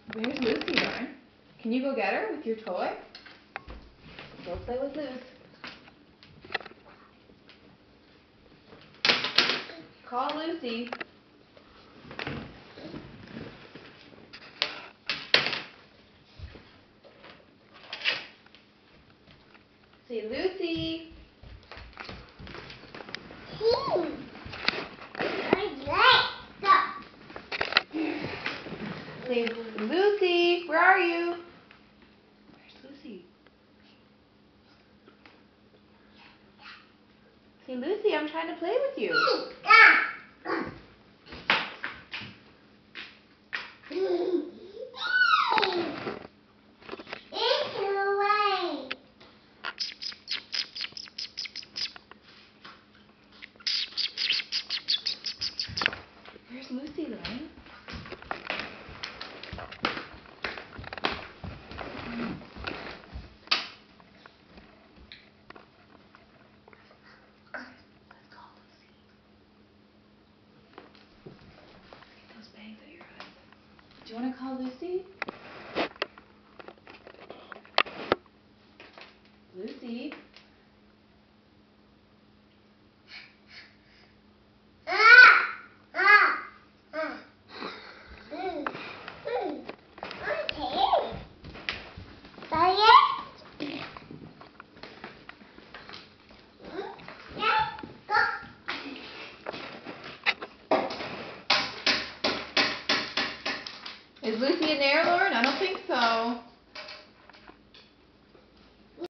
There's Lucy, Lauren. Can you go get her with your toy? Go play with Luce. Call Lucy. Say, Lucy. Say, Lucy, where are you? Where's Lucy? Say, Lucy, I'm trying to play with you. Where's Lucy, Lauren? Let's call Lucy. Get those bags out of your eyes. Do you want to call Lucy? Lucy? Is Lucy in there, Lauren? I don't think so.